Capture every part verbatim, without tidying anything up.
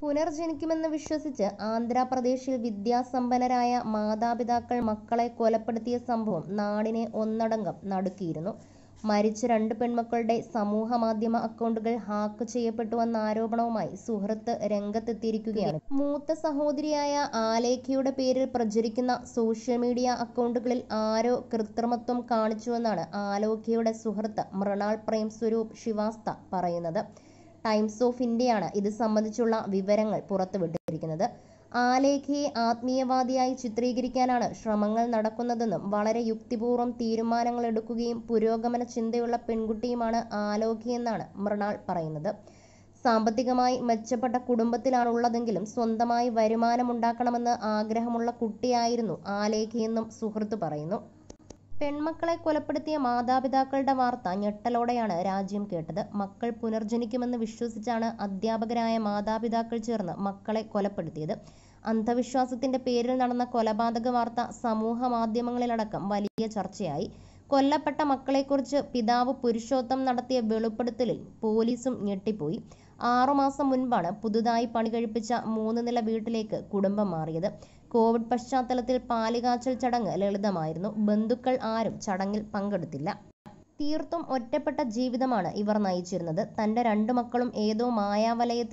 പുനർജനിക്കുമെന്ന് വിശ്വസിച്ച് ആന്ധ്രാപ്രദേശിൽ വിദ്യാസമ്പന്നരായ മാതാപിതാക്കൾ മക്കളെ കൊലപ്പെടുത്തിയ സംഭവം നാടിനെ ഒന്നടങ്കം നടുക്കിയിരുന്നു. മരിച്ച രണ്ട് പെൺമക്കളുടെ സമൂഹമാധ്യമ അക്കൗണ്ടുകൾ ഹാക്ക് ചെയ്യപ്പെട്ടുവെന്ന ആരോപണവുമായി സുഹൃത്ത് രംഗത്തെത്തിയിരിക്കുകയാണ്. മൂത്ത സഹോദരിയായ ആലേഖയുടെ പേരിൽ പ്രചരിക്കുന്ന സോഷ്യൽ മീഡിയ അക്കൗണ്ടുകളിൽ ആരോ കൃത്രിമത്വം കാണിച്ചുവെന്നാണ് ആലേഖയുടെ സുഹൃത്ത് മൃണാൾ പ്രേം സ്വരൂപ് ശ്രീവാസ്ത പറയുന്നത്. ടൈംസ് ഓഫ് ഇന്ത്യയാണ് ഇത് സംബന്ധിച്ചുള്ള വിവരങ്ങൾ പുറത്തുവിട്ടിരിക്കുന്നത്. ആലേഖയെ ആത്മീയവാദിയായി ചിത്രീകരിക്കാനാണ് ശ്രമങ്ങൾ നടക്കുന്നതെന്നും വളരെ യുക്തിപൂർവ്വം തീരുമാനങ്ങൾ എടുക്കുകയും പുരോഗമന ചിന്തയുള്ള പെൺകുട്ടിയുമാണ് ആലേഖയെന്നാണ് മൃണാൾ പറയുന്നത്. സാമ്പത്തികമായി മെച്ചപ്പെട്ട കുടുംബത്തിലാണുള്ളതെങ്കിലും സ്വന്തമായി വരുമാനമുണ്ടാക്കണമെന്ന് ആഗ്രഹമുള്ള കുട്ടിയായിരുന്നു ആലേഖയെന്നും സുഹൃത്ത് പറയുന്നു. പെൺമക്കളെ കൊലപ്പെടുത്തിയ മാതാപിതാക്കളുടെ വാർത്ത ഞെട്ടലോടെയാണ് രാജ്യം കേട്ടത്. മക്കൾ പുനർജനിക്കുമെന്ന് വിശ്വസിച്ചാണ് അധ്യാപകരായ മാതാപിതാക്കൾ ചേർന്ന് മക്കളെ കൊലപ്പെടുത്തിയത്. അന്ധവിശ്വാസത്തിന്റെ പേരിൽ നടന്ന കൊലപാതക വാർത്ത സമൂഹ മാധ്യമങ്ങളിലടക്കം വലിയ ചർച്ചയായി. കൊല്ലപ്പെട്ട മക്കളെക്കുറിച്ച് പിതാവ് പുരുഷോത്തം നടത്തിയ വെളിപ്പെടുത്തലിൽ പോലീസും ഞെട്ടിപ്പോയി. ആറുമാസം മുൻപാണ് പുതുതായി പണികഴിപ്പിച്ച മൂന്ന് നില വീട്ടിലേക്ക് കുടുംബം മാറിയത്. കോവിഡ് പശ്ചാത്തലത്തിൽ പാലുകാച്ചൽ ചടങ്ങ് ലളിതമായിരുന്നു. ബന്ധുക്കൾ ആരും ചടങ്ങിൽ പങ്കെടുത്തില്ല. തീർത്തും ഒറ്റപ്പെട്ട ജീവിതമാണ് ഇവർ നയിച്ചിരുന്നത്. തന്റെ രണ്ടു മക്കളും ഏതോ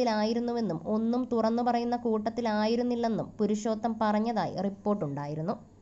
മായാവലയത്തിലായിരുന്നുവെന്നും ഒന്നും തുറന്നു പറയുന്ന കൂട്ടത്തിലായിരുന്നില്ലെന്നും പുരുഷോത്തം പറഞ്ഞതായി റിപ്പോർട്ടുണ്ടായിരുന്നു.